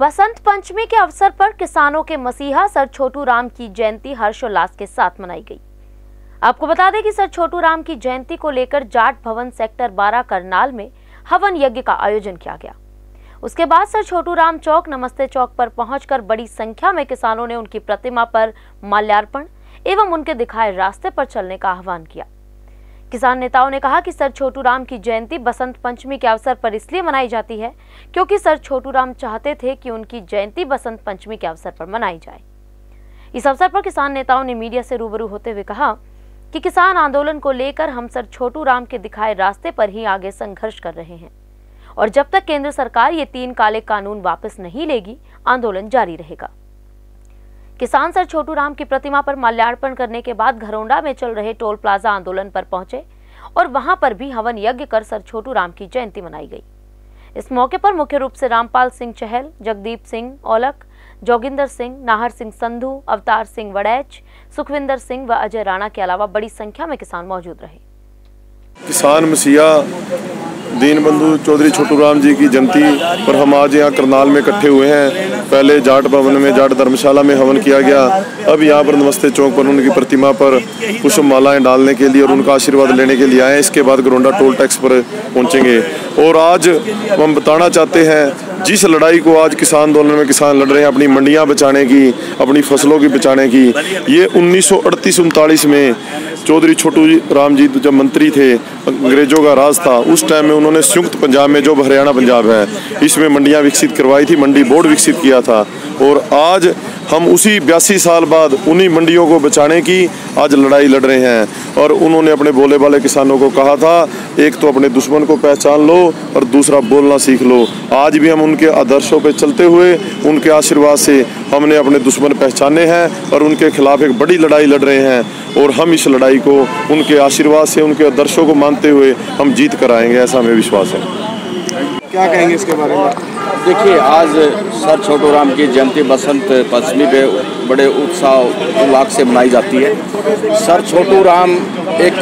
बसंत पंचमी के अवसर पर किसानों के मसीहा सर छोटू राम की जयंती हर्षोल्लास के साथ मनाई गई। आपको बता दें कि सर छोटू राम की जयंती को लेकर जाट भवन सेक्टर 12 करनाल में हवन यज्ञ का आयोजन किया गया। उसके बाद सर छोटू राम चौक नमस्ते चौक पर पहुंचकर बड़ी संख्या में किसानों ने उनकी प्रतिमा पर माल्यार्पण एवं उनके दिखाए रास्ते पर चलने का आह्वान किया। किसान नेताओं ने कहा कि सर छोटू राम की जयंती बसंत पंचमी के अवसर पर इसलिए मनाई जाती है क्योंकि सर छोटू राम चाहते थे कि उनकी जयंती बसंत पंचमी के अवसर पर मनाई जाए। इस अवसर पर किसान नेताओं ने मीडिया से रूबरू होते हुए कहा कि किसान आंदोलन को लेकर हम सर छोटू राम के दिखाए रास्ते पर ही आगे संघर्ष कर रहे हैं और जब तक केंद्र सरकार ये 3 काले कानून वापस नहीं लेगी, आंदोलन जारी रहेगा। किसान सर छोटू राम की प्रतिमा पर माल्यार्पण करने के बाद घरोंडा में चल रहे टोल प्लाजा आंदोलन पर पहुंचे और वहां पर भी हवन यज्ञ कर सर छोटू राम की जयंती मनाई गई। इस मौके पर मुख्य रूप से रामपाल सिंह चहल, जगदीप सिंह औलख, जोगिंदर सिंह, नाहर सिंह संधू, अवतार सिंह वड़ैच, सुखविंदर सिंह व अजय राणा के अलावा बड़ी संख्या में किसान मौजूद रहे। किसान मसीहा दीनबंधु चौधरी छोटू राम जी की जयंती पर हम आज यहाँ करनाल में इकट्ठे हुए हैं। पहले जाट भवन में, जाट धर्मशाला में हवन किया गया। अब यहाँ पर नमस्ते चौक पर उनकी प्रतिमा पर पुष्प मालाएं डालने के लिए और उनका आशीर्वाद लेने के लिए आए। इसके बाद घरोंडा टोल टैक्स पर पहुँचेंगे। और आज हम बताना चाहते हैं, जिस लड़ाई को आज किसान आंदोलन में किसान लड़ रहे हैं, अपनी मंडियाँ बचाने की, अपनी फसलों की बचाने की, ये 1938-39 में चौधरी छोटू राम जी जब मंत्री थे, अंग्रेजों का राज था, उस टाइम में उन्होंने संयुक्त पंजाब में, जो हरियाणा पंजाब है, इसमें मंडियां विकसित करवाई थी, मंडी बोर्ड विकसित किया था। और आज हम उसी 82 साल बाद उन्हीं मंडियों को बचाने की आज लड़ाई लड़ रहे हैं। और उन्होंने अपने बोले वाले किसानों को कहा था, एक तो अपने दुश्मन को पहचान लो और दूसरा बोलना सीख लो। आज भी हम उनके आदर्शों पे चलते हुए, उनके आशीर्वाद से हमने अपने दुश्मन पहचाने हैं और उनके खिलाफ एक बड़ी लड़ाई लड़ रहे हैं। और हम इस लड़ाई को उनके आशीर्वाद से, उनके आदर्शों को मानते हुए हम जीत कर आएंगे, ऐसा हमें विश्वास है। क्या कहेंगे इसके बारे में? देखिए, आज सर छोटू राम की जयंती बसंत पंचमी पे बड़े उत्साह उल्लास से मनाई जाती है। सर छोटू राम एक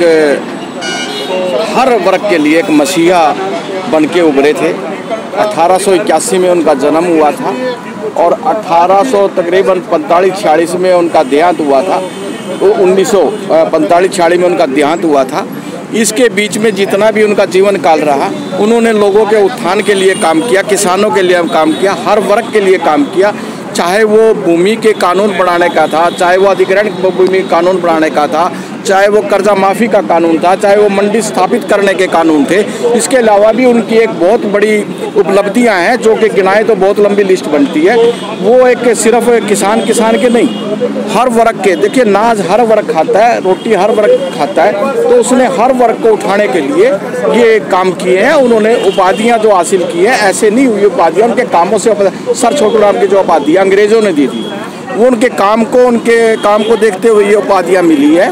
हर वर्ग के लिए एक मसीहा बन के उभरे थे। 1881 में उनका जन्म हुआ था और 1800 तकरीबन 45-46 में उनका देहांत हुआ था। तो 1945-46 में उनका देहांत हुआ था। इसके बीच में जितना भी उनका जीवन काल रहा, उन्होंने लोगों के उत्थान के लिए काम किया, किसानों के लिए काम किया, हर वर्ग के लिए काम किया। चाहे वो भूमि के कानून बढ़ाने का था, चाहे वो अधिग्रहण भूमि कानून बढ़ाने का था, चाहे वो कर्जा माफ़ी का कानून था, चाहे वो मंडी स्थापित करने के कानून थे। इसके अलावा भी उनकी एक बहुत बड़ी उपलब्धियां हैं जो कि गिनाए तो बहुत लंबी लिस्ट बनती है। वो एक सिर्फ किसान के नहीं, हर वर्ग के, देखिए नाज हर वर्ग खाता है, रोटी हर वर्ग खाता है, तो उसने हर वर्ग को उठाने के लिए ये काम किए हैं। उन्होंने उपाधियाँ जो हासिल की हैं, ऐसे नहीं हुई उपाधियाँ, उनके कामों से। सर छोटू राम की जो उपाधियाँ अंग्रेजों ने दी थी, वो उनके काम को देखते हुए ये उपाधियाँ मिली है।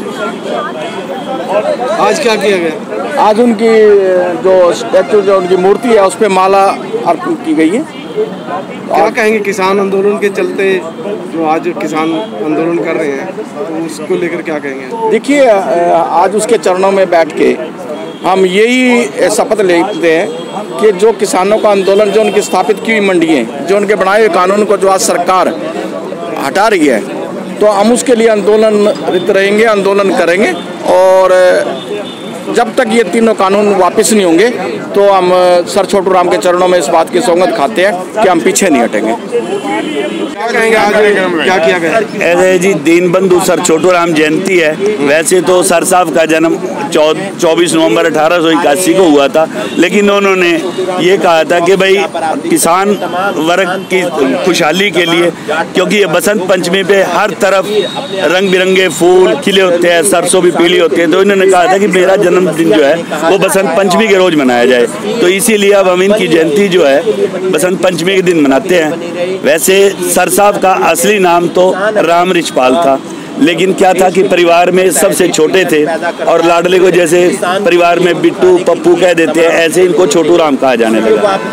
आज क्या किया गया? आज उनकी जो स्टैचू, जो उनकी मूर्ति है, उस पर माला अर्पण की गई है। क्या कहेंगे किसान आंदोलन के चलते जो आज किसान आंदोलन कर रहे हैं, तो उसको लेकर क्या कहेंगे? देखिए, आज उसके चरणों में बैठ के हम यही शपथ लेते हैं कि जो किसानों का आंदोलन, जो उनकी स्थापित की हुई मंडियाँ, जो उनके बनाए हुए कानून को जो आज सरकार हटा रही है, तो हम उसके लिए आंदोलनरत रहेंगे, आंदोलन करेंगे। और जब तक ये तीनों कानून वापस नहीं होंगे, तो हम सर छोटू राम के चरणों में इस बात की सौगंध खाते हैं कि हम पीछे नहीं हटेंगे। क्या कहेंगे आज क्या किया गया? अरे जी, दीनबंधु सर छोटू राम जयंती है। वैसे तो सर साहब का जन्म 24 नवंबर 1881 को हुआ था, लेकिन उन्होंने ये कहा था कि भाई किसान वर्ग की खुशहाली के लिए, क्योंकि ये बसंत पंचमी पे हर तरफ रंग बिरंगे फूल खिले होते हैं, सरसों भी पीली होती है, तो इन्होंने कहा था कि मेरा जन्मदिन जो है वो बसंत पंचमी के रोज मनाया जाए। तो इसीलिए अब हम इनकी जयंती जो है बसंत पंचमी के दिन मनाते हैं। वैसे सर साहब का असली नाम तो राम रिछपाल था, लेकिन क्या था कि परिवार में सबसे छोटे थे और लाडले को जैसे परिवार में बिट्टू पप्पू कह देते हैं, ऐसे इनको छोटू राम कहा जाने लगा। तो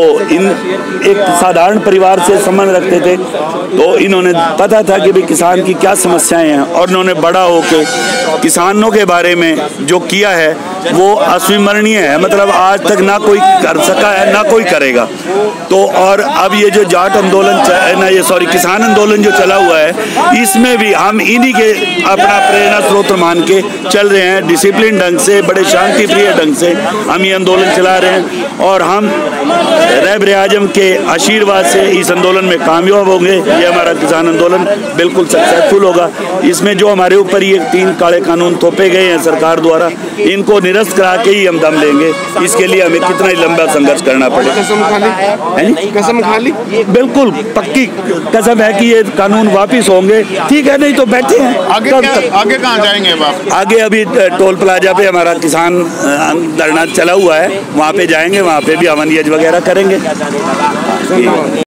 इन एक साधारण परिवार से संबंध रखते थे, तो इन्होंने पता था कि भाई किसान की क्या समस्याएं हैं, और इन्होंने बड़ा होके किसानों के बारे में जो किया है वो अस्विमरणीय है। मतलब आज तक ना कोई कर सका है, ना कोई करेगा। तो और अब ये जो जाट आंदोलन किसान आंदोलन जो चला हुआ है, इसमें भी हम इन्हीं के अपना प्रेरणा स्रोत मान के चल रहे हैं। डिसिप्लिन ढंग से, बड़े शांति प्रिय ढंग से हम ये आंदोलन चला रहे हैं, और हम रहबर आजम के आशीर्वाद से इस आंदोलन में कामयाब होंगे। ये हमारा किसान आंदोलन बिल्कुल सक्सेसफुल होगा। इसमें जो हमारे ऊपर ये 3 काले कानून थोपे गए हैं सरकार द्वारा, इनको निरस्त करा के ही हम दम लेंगे। इसके लिए हमें कितना ही लंबा संघर्ष करना पड़ेगा। कसम खा ली? बिल्कुल पक्की कसम है कि ये कानून वापिस होंगे। ठीक है, नहीं तो बैठे हैं। आगे कहाँ जाएंगे आप? आगे अभी टोल प्लाजा पे हमारा किसान धरना चला हुआ है, वहाँ पे जाएंगे, वहाँ पे भी हवन यज्ञ वगैरह करेंगे।